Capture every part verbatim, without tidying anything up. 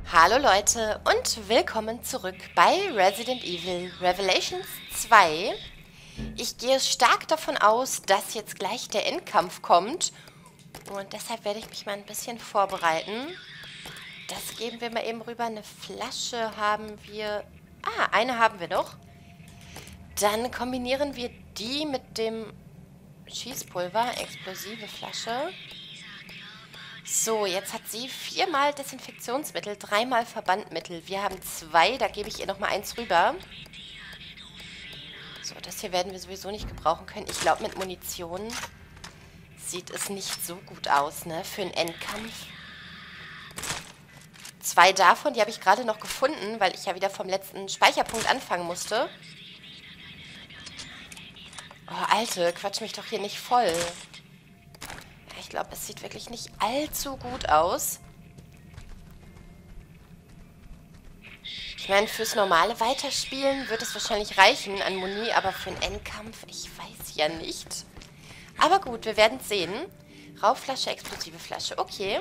Hallo Leute und willkommen zurück bei Resident Evil Revelations zwei. Ich gehe stark davon aus, dass jetzt gleich der Endkampf kommt und deshalb werde ich mich mal ein bisschen vorbereiten. Das geben wir mal eben rüber. Eine Flasche haben wir... Ah, eine haben wir noch. Dann kombinieren wir die mit dem Schießpulver, explosive Flasche. So, jetzt hat sie viermal Desinfektionsmittel, dreimal Verbandmittel. Wir haben zwei, da gebe ich ihr nochmal eins rüber. So, das hier werden wir sowieso nicht gebrauchen können. Ich glaube, mit Munition sieht es nicht so gut aus, ne, für einen Endkampf. Zwei davon, die habe ich gerade noch gefunden, weil ich ja wieder vom letzten Speicherpunkt anfangen musste. Oh, Alte, quatsch mich doch hier nicht voll. Ich glaube, es sieht wirklich nicht allzu gut aus. Ich meine, fürs normale Weiterspielen wird es wahrscheinlich reichen an Muni, aber für einen Endkampf, ich weiß ja nicht. Aber gut, wir werden es sehen. Rauchflasche, explosive Flasche, okay.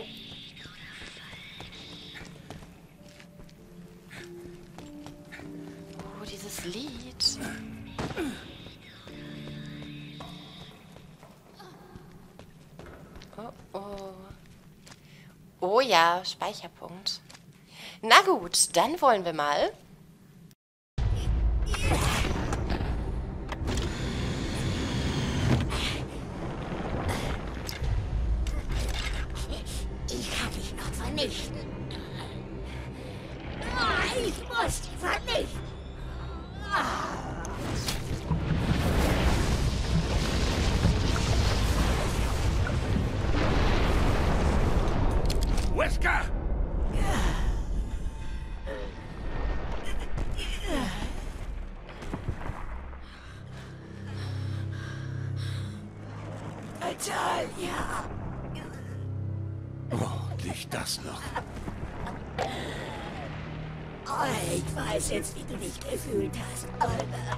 Oh, dieses Lied. Oh, oh. Oh ja, Speicherpunkt. Na gut, dann wollen wir mal. Ich kann dich noch vernichten. Ah, ich muss dich vernichten. Ah. Wesker! Natalia! Oh, nicht das noch. Oh, ich weiß jetzt, wie du dich gefühlt hast, Olga.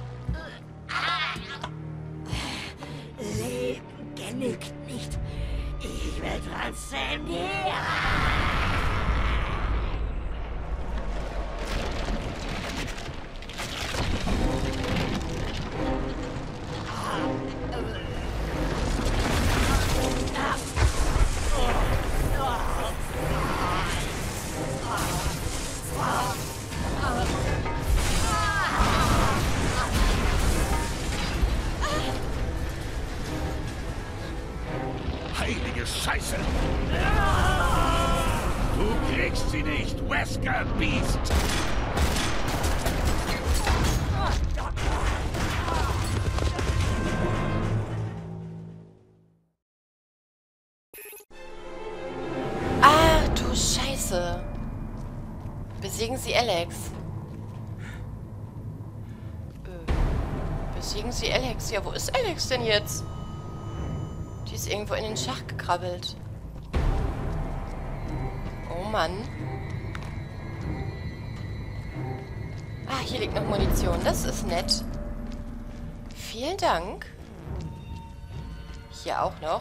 Leben genügt nicht. Ich will trotzdem dir. Heilige Scheiße! Du kriegst sie nicht, Wesker Beast! Ah, du Scheiße. Besiegen Sie Alex. Äh, besiegen Sie Alex. Ja, wo ist Alex denn jetzt? Die ist irgendwo in den Schacht gekrabbelt. Oh Mann. Ah, hier liegt noch Munition. Das ist nett. Vielen Dank. Hier auch noch.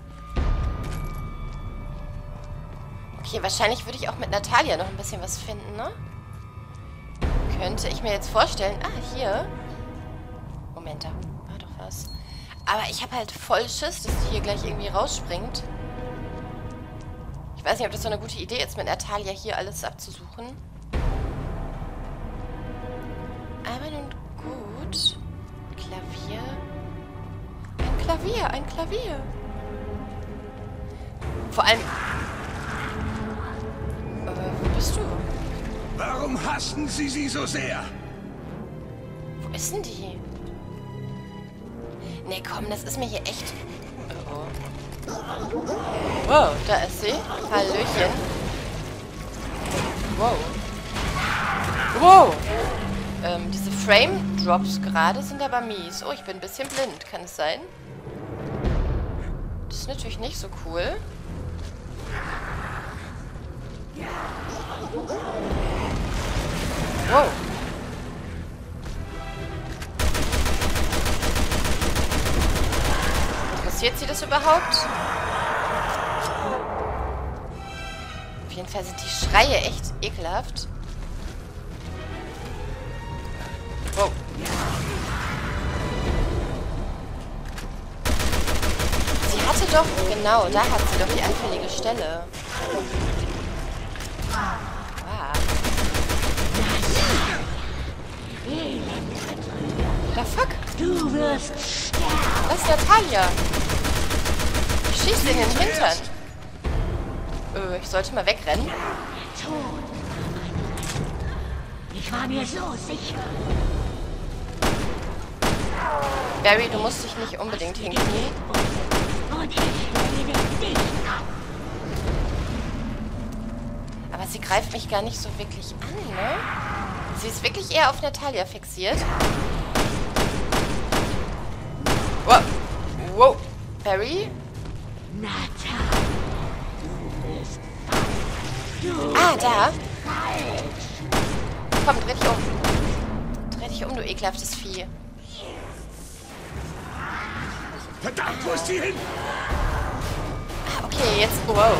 Okay, wahrscheinlich würde ich auch mit Natalia noch ein bisschen was finden, ne? Könnte ich mir jetzt vorstellen. Ah, hier. Moment, da war doch was. Aber ich habe halt voll Schiss, dass die hier gleich irgendwie rausspringt. Ich weiß nicht, ob das so eine gute Idee ist, mit Natalia hier alles abzusuchen. Aber nun gut. Klavier. Ein Klavier, ein Klavier. Vor allem... Äh, wo bist du? Warum hassen Sie sie so sehr? Wo ist denn die? Nee, komm, das ist mir hier echt... Oh, oh. Wow, da ist sie. Hallöchen. Wow. Wow. Ähm, diese Frame-Drops gerade sind aber mies. Oh, ich bin ein bisschen blind. Kann es sein? Das ist natürlich nicht so cool. Wow. Interessiert sie das überhaupt? Auf jeden Fall sind die Schreie echt ekelhaft. Wow. Sie hatte doch... Genau, da hat sie doch die anfällige Stelle. Ah. The fuck? Du wirst sterben. Das ist Natalia. Ich schieße in den Hintern. Äh, ich sollte mal wegrennen. Tot. Ich war mir so sicher. Barry, du musst dich nicht unbedingt hinknien. Und ich lehne dich ab. Aber sie greift mich gar nicht so wirklich an, ne? Sie ist wirklich eher auf Natalia fixiert. Wow. Wow. Barry? Natalia. Du bist falsch. Du Ah, da. falsch. Komm, dreh dich um. Dreh dich um, du ekelhaftes Vieh. Verdammt, wo ist sie hin? Ah, okay, jetzt... Wow.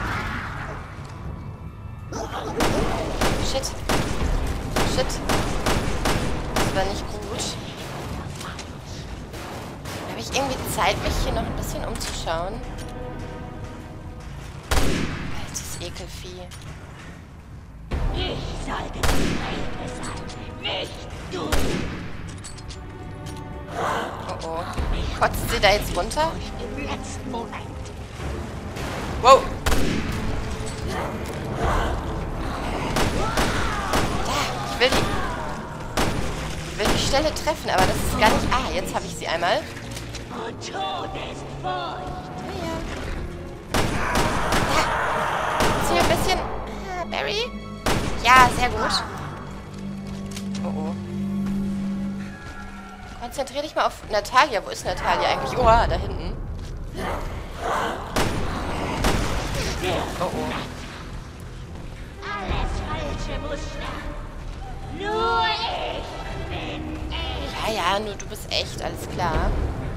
Shit. Shit. Das war nicht gut. Habe ich irgendwie Zeit, mich hier noch ein bisschen umzuschauen? Altes Ekelvieh. Ich sollte das Rechte sein. Nicht du. Oh oh. Kotzt sie da jetzt runter? Im letzten Moment. Wow. Da, ich will die... Ich will die Stelle treffen, aber das ist gar nicht... Ah, jetzt habe ich sie einmal. Und Todesfurcht. Ja, ja. Da. Zieh ein bisschen... Ah, Barry? Ja, sehr gut. Oh oh. Konzentrier dich mal auf Natalia. Wo ist Natalia eigentlich? Oha, da hinten. Oh oh. Alles falsche Muster. Nur ich bin echt. Ja, ja, nur du bist echt, alles klar.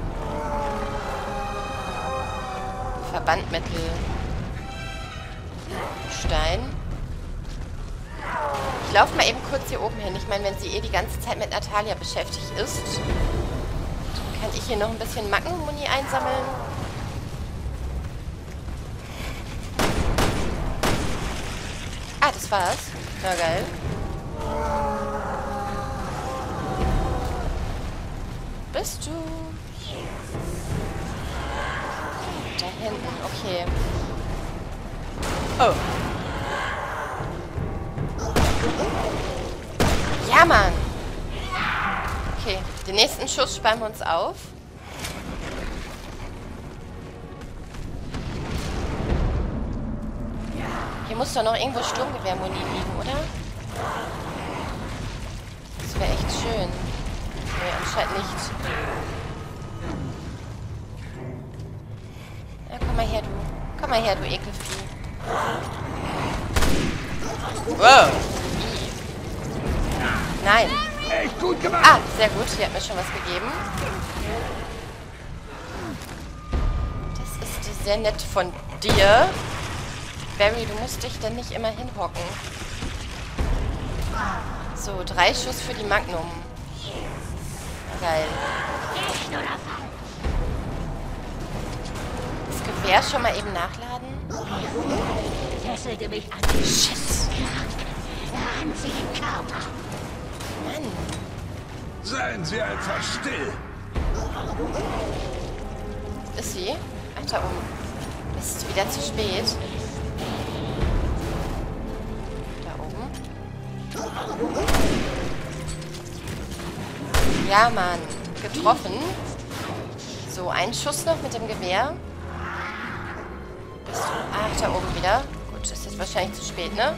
Verbandmittel. Stein. Ich laufe mal eben kurz hier oben hin. Ich meine, wenn sie eh die ganze Zeit mit Natalia beschäftigt ist, dann kann ich hier noch ein bisschen Maggenmuni einsammeln. Ah, das war's. Na geil. Bist du? Da hinten, okay. Oh. Ja, Mann. Okay, den nächsten Schuss sparen wir uns auf. Hier muss doch noch irgendwo Sturmgewehrmuni liegen, oder? Das wäre echt schön. Nee, anscheinend nicht. Ja, komm mal her, du. Komm mal her, du Ekelvieh. Wow. Nein. Echt gut gemacht. Ah, sehr gut. Sie hat mir schon was gegeben. Das ist sehr nett von dir. Barry, du musst dich denn nicht immer hinhocken. So, drei Schuss für die Magnum. Geil. Das Gewehr schon mal eben nachladen. Fesselte mich an. Shit. Er an sich im Körper. Mann. Seien Sie einfach still. Ist sie? Ach, da oben. Es ist wieder zu spät. Da oben. Ja, Mann. Getroffen. So, ein Schuss noch mit dem Gewehr. Bist du? Ach, da oben wieder. Gut, ist jetzt wahrscheinlich zu spät, ne?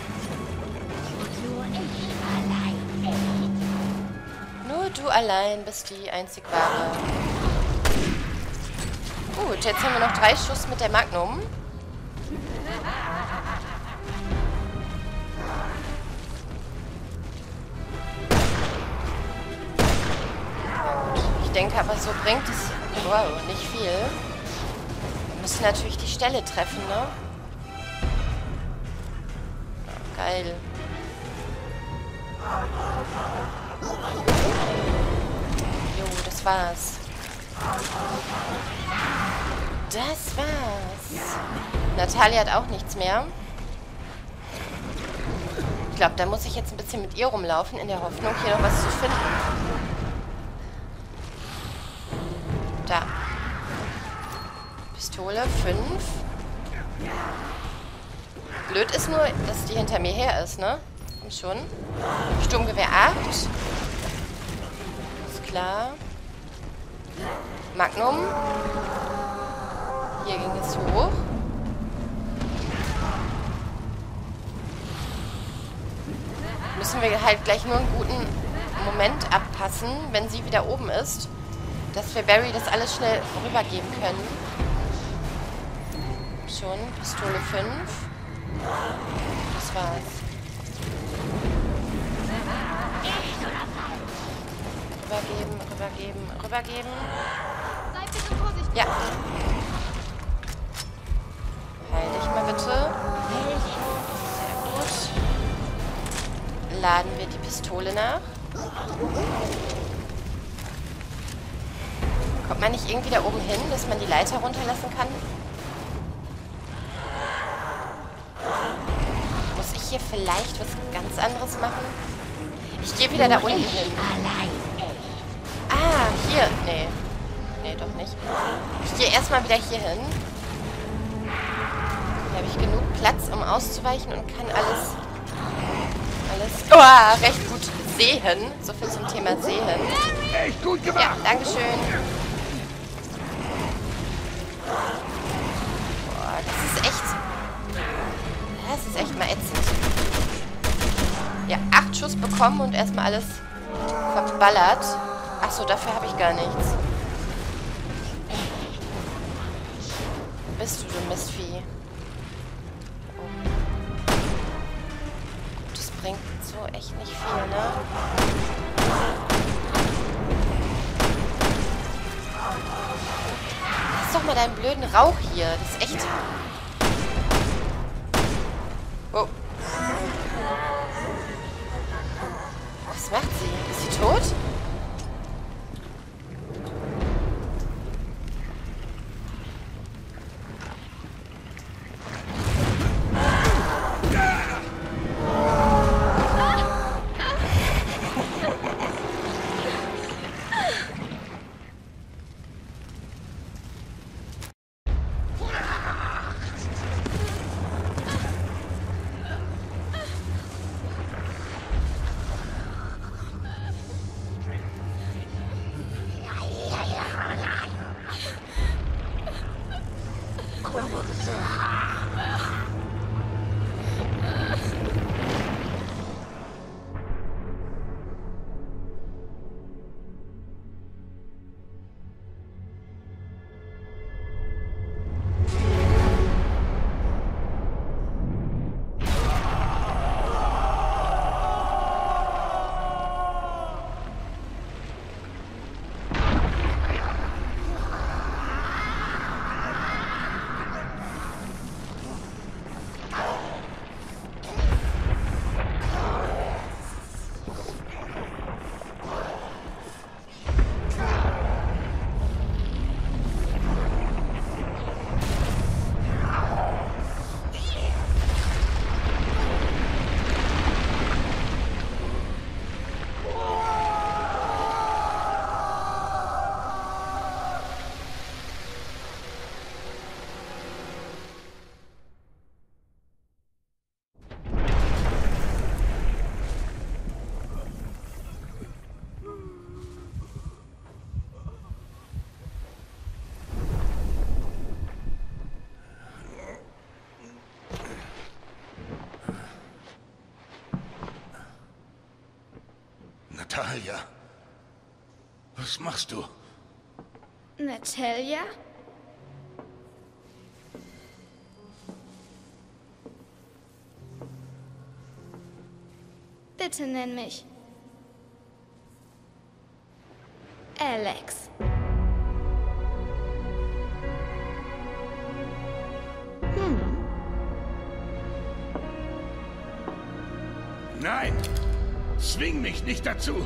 Nur ich allein echt. Nur du allein bist die einzig wahre. Gut, jetzt haben wir noch drei Schuss mit der Magnum. Ich denke aber, so bringt es, wow, nicht viel. Wir müssen natürlich die Stelle treffen, ne? Geil. Jo, das war's. Das war's. Natalia hat auch nichts mehr. Ich glaube, da muss ich jetzt ein bisschen mit ihr rumlaufen, in der Hoffnung, hier noch was zu finden. Da. Pistole, fünf. Blöd ist nur, dass die hinter mir her ist, ne? Komm schon. Sturmgewehr acht. Ist klar. Magnum. Hier ging es hoch. Müssen wir halt gleich nur einen guten Moment abpassen, wenn sie wieder oben ist, dass wir Barry das alles schnell rübergeben können. Schon, Pistole fünf. Das war's. Rübergeben, rübergeben, rübergeben. Sei bitte vorsichtig. Ja. Heil dich mal bitte. Sehr gut. Laden wir die Pistole nach. Kommt man nicht irgendwie da oben hin, dass man die Leiter runterlassen kann? Muss ich hier vielleicht was ganz anderes machen? Ich gehe wieder da unten hin. Ah, hier. Nee. Nee, doch nicht. Ich gehe erstmal wieder hier hin. Hier habe ich genug Platz, um auszuweichen und kann alles... Alles... Oh, recht gut sehen. So viel zum Thema sehen. Echt gut gemacht. Ja, dankeschön. Boah, das ist echt... Das ist echt mal ätzend. Ja, acht Schuss bekommen und erstmal alles verballert. Achso, dafür habe ich gar nichts. Wo bist du, du Mistvieh? Oh. Das bringt so echt nicht viel, ne? Lass doch mal deinen blöden Rauch hier. Das ist echt... Oh. Was macht sie? Ist sie tot? Natalia, was machst du? Natalia? Bitte nenn mich Alex. Hm. Nein! Zwing mich nicht dazu!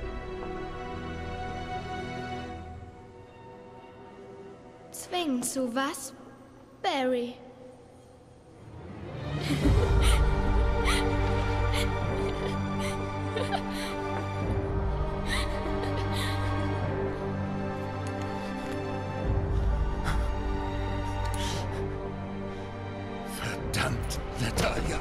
Zwingen zu was? Barry. Verdammt, Natalia!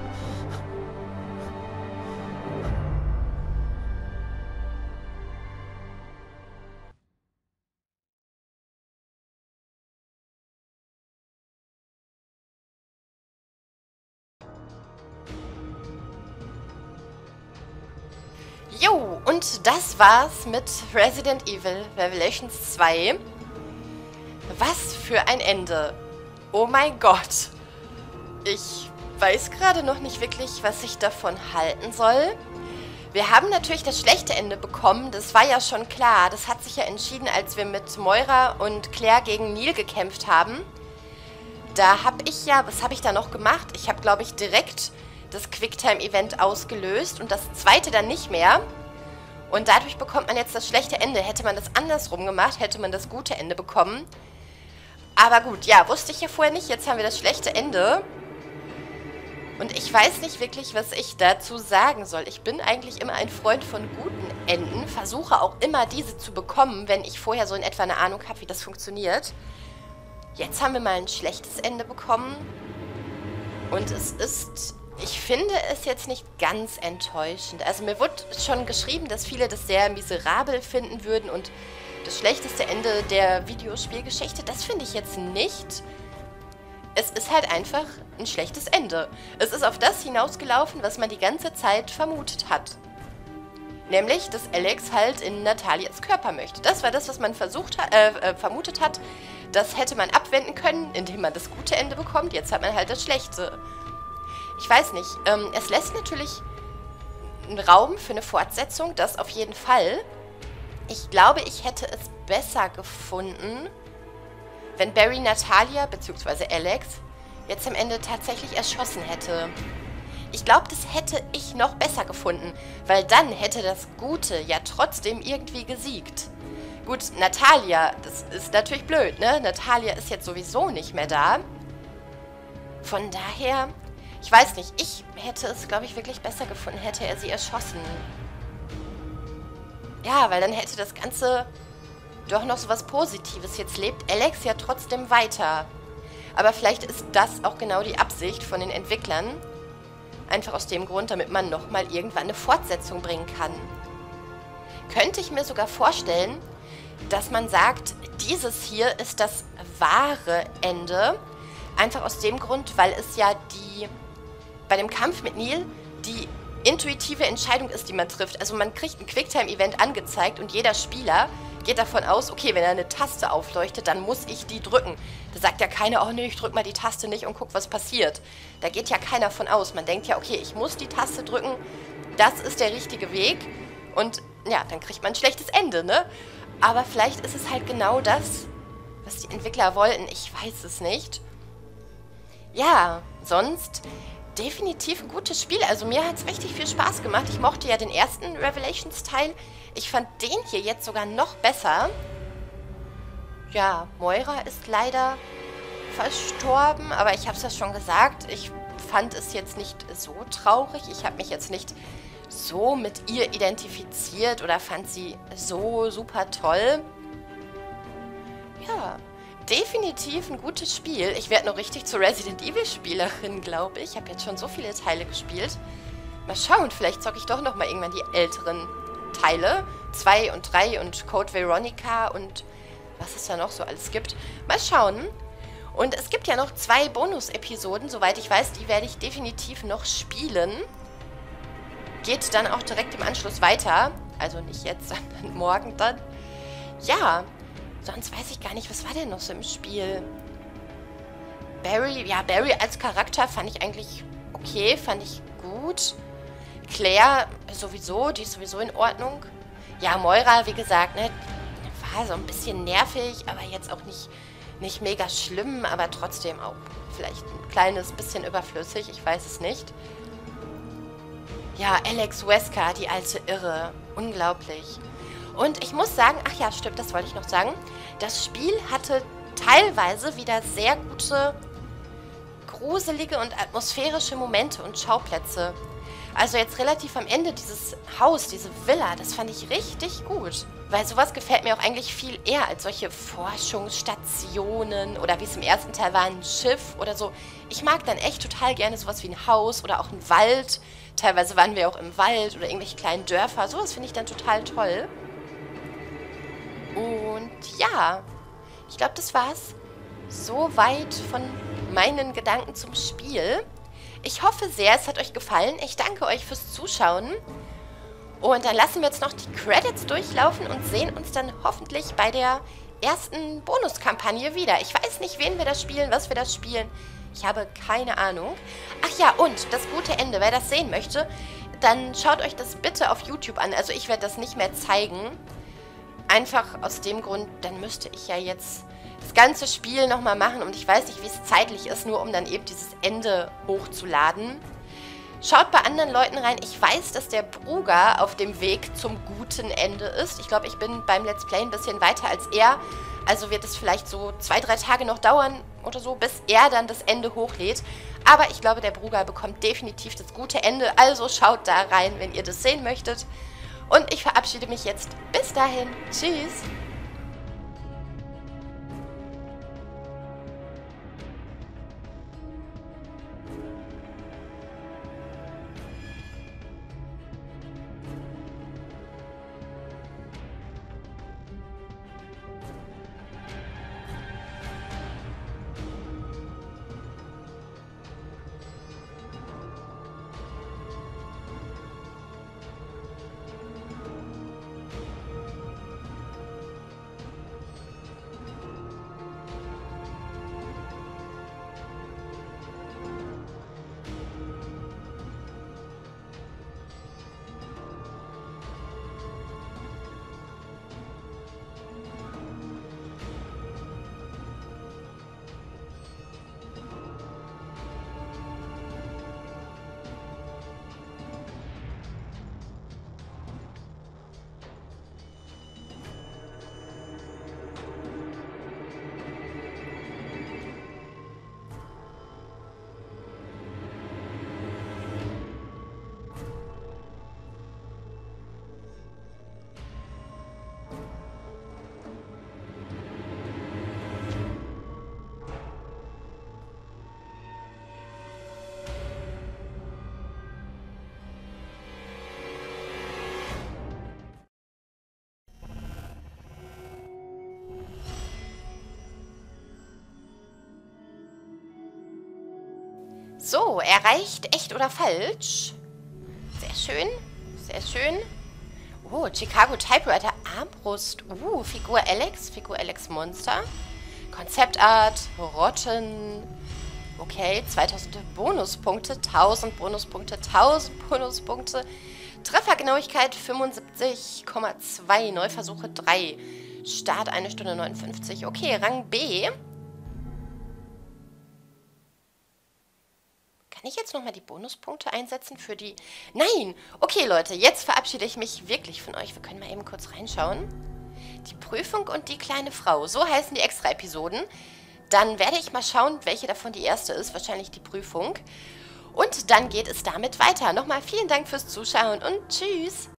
Jo, und das war's mit Resident Evil Revelations zwei. Was für ein Ende. Oh mein Gott. Ich weiß gerade noch nicht wirklich, was ich davon halten soll. Wir haben natürlich das schlechte Ende bekommen, das war ja schon klar. Das hat sich ja entschieden, als wir mit Moira und Claire gegen Neil gekämpft haben. Da habe ich ja, was habe ich da noch gemacht? Ich habe, glaube ich, direkt das Quicktime-Event ausgelöst und das zweite dann nicht mehr. Und dadurch bekommt man jetzt das schlechte Ende. Hätte man das andersrum gemacht, hätte man das gute Ende bekommen. Aber gut, ja, wusste ich ja vorher nicht. Jetzt haben wir das schlechte Ende. Und ich weiß nicht wirklich, was ich dazu sagen soll. Ich bin eigentlich immer ein Freund von guten Enden. Versuche auch immer diese zu bekommen, wenn ich vorher so in etwa eine Ahnung habe, wie das funktioniert. Jetzt haben wir mal ein schlechtes Ende bekommen. Und es ist... Ich finde es jetzt nicht ganz enttäuschend. Also mir wurde schon geschrieben, dass viele das sehr miserabel finden würden und das schlechteste Ende der Videospielgeschichte, das finde ich jetzt nicht. Es ist halt einfach ein schlechtes Ende. Es ist auf das hinausgelaufen, was man die ganze Zeit vermutet hat. Nämlich, dass Alex halt in Natalias Körper möchte. Das war das, was man versucht hat, äh, äh, vermutet hat. Das hätte man abwenden können, indem man das gute Ende bekommt. Jetzt hat man halt das schlechte. Ich weiß nicht, ähm, es lässt natürlich einen Raum für eine Fortsetzung, das auf jeden Fall. Ich glaube, ich hätte es besser gefunden, wenn Barry Natalia bzw. Alex jetzt am Ende tatsächlich erschossen hätte. Ich glaube, das hätte ich noch besser gefunden, weil dann hätte das Gute ja trotzdem irgendwie gesiegt. Gut, Natalia, das ist natürlich blöd, ne? Natalia ist jetzt sowieso nicht mehr da. Von daher... Ich weiß nicht, ich hätte es, glaube ich, wirklich besser gefunden, hätte er sie erschossen. Ja, weil dann hätte das Ganze doch noch so was Positives. Jetzt lebt Alex ja trotzdem weiter. Aber vielleicht ist das auch genau die Absicht von den Entwicklern. Einfach aus dem Grund, damit man nochmal irgendwann eine Fortsetzung bringen kann. Könnte ich mir sogar vorstellen, dass man sagt, dieses hier ist das wahre Ende. Einfach aus dem Grund, weil es ja die... bei dem Kampf mit Neil die intuitive Entscheidung ist, die man trifft. Also man kriegt ein Quicktime-Event angezeigt und jeder Spieler geht davon aus, okay, wenn er eine Taste aufleuchtet, dann muss ich die drücken. Da sagt ja keiner, oh nee, ich drück mal die Taste nicht und guck, was passiert. Da geht ja keiner von aus. Man denkt ja, okay, ich muss die Taste drücken, das ist der richtige Weg und ja, dann kriegt man ein schlechtes Ende, ne? Aber vielleicht ist es halt genau das, was die Entwickler wollten. Ich weiß es nicht. Ja, sonst... definitiv ein gutes Spiel. Also mir hat es richtig viel Spaß gemacht. Ich mochte ja den ersten Revelations-Teil. Ich fand den hier jetzt sogar noch besser. Ja, Moira ist leider verstorben, aber ich habe es ja schon gesagt. Ich fand es jetzt nicht so traurig. Ich habe mich jetzt nicht so mit ihr identifiziert oder fand sie so super toll. Ja, definitiv ein gutes Spiel. Ich werde noch richtig zur Resident Evil Spielerin, glaube ich. Ich habe jetzt schon so viele Teile gespielt. Mal schauen, vielleicht zocke ich doch noch mal irgendwann die älteren Teile. zwei und drei und Code Veronica und was es da noch so alles gibt. Mal schauen. Und es gibt ja noch zwei Bonus-Episoden, soweit ich weiß. Die werde ich definitiv noch spielen. Geht dann auch direkt im Anschluss weiter. Also nicht jetzt, sondern morgen dann. Ja, sonst weiß ich gar nicht, was war denn noch so im Spiel? Barry, ja, Barry als Charakter fand ich eigentlich okay, fand ich gut. Claire sowieso, die ist sowieso in Ordnung. Ja, Moira, wie gesagt, ne, war so ein bisschen nervig, aber jetzt auch nicht, nicht mega schlimm, aber trotzdem auch vielleicht ein kleines bisschen überflüssig, ich weiß es nicht. Ja, Alex Wesker, die alte Irre. Unglaublich. Und ich muss sagen, ach ja, stimmt, das wollte ich noch sagen. Das Spiel hatte teilweise wieder sehr gute, gruselige und atmosphärische Momente und Schauplätze. Also jetzt relativ am Ende dieses Haus, diese Villa, das fand ich richtig gut. Weil sowas gefällt mir auch eigentlich viel eher als solche Forschungsstationen oder wie es im ersten Teil war, ein Schiff oder so. Ich mag dann echt total gerne sowas wie ein Haus oder auch ein Wald. Teilweise waren wir auch im Wald oder irgendwelche kleinen Dörfer. Sowas finde ich dann total toll. Und ja, ich glaube, das war's. Soweit von meinen Gedanken zum Spiel. Ich hoffe sehr, es hat euch gefallen. Ich danke euch fürs Zuschauen. Und dann lassen wir jetzt noch die Credits durchlaufen und sehen uns dann hoffentlich bei der ersten Bonuskampagne wieder. Ich weiß nicht, wen wir das spielen, was wir das spielen. Ich habe keine Ahnung. Ach ja, und das gute Ende, wer das sehen möchte, dann schaut euch das bitte auf YouTube an. Also ich werde das nicht mehr zeigen. Einfach aus dem Grund, dann müsste ich ja jetzt das ganze Spiel nochmal machen. Und ich weiß nicht, wie es zeitlich ist, nur um dann eben dieses Ende hochzuladen. Schaut bei anderen Leuten rein. Ich weiß, dass der Bruger auf dem Weg zum guten Ende ist. Ich glaube, ich bin beim Let's Play ein bisschen weiter als er. Also wird es vielleicht so zwei, drei Tage noch dauern oder so, bis er dann das Ende hochlädt. Aber ich glaube, der Bruger bekommt definitiv das gute Ende. Also schaut da rein, wenn ihr das sehen möchtet. Und ich verabschiede mich jetzt. Bis dahin. Tschüss. So, erreicht echt oder falsch. Sehr schön, sehr schön. Oh, Chicago Typewriter Armbrust. Uh, Figur Alex, Figur Alex Monster. Konzeptart, Rotten. Okay, zweitausend Bonuspunkte, tausend Bonuspunkte, tausend Bonuspunkte. Treffergenauigkeit fünfundsiebzig Komma zwei, Neuversuche drei. Start eine Stunde neunundfünfzig. Okay, Rang B. Kann ich jetzt nochmal die Bonuspunkte einsetzen für die... Nein! Okay, Leute, jetzt verabschiede ich mich wirklich von euch. Wir können mal eben kurz reinschauen. Die Prüfung und die kleine Frau. So heißen die Extra-Episoden. Dann werde ich mal schauen, welche davon die erste ist. Wahrscheinlich die Prüfung. Und dann geht es damit weiter. Nochmal vielen Dank fürs Zuschauen und tschüss!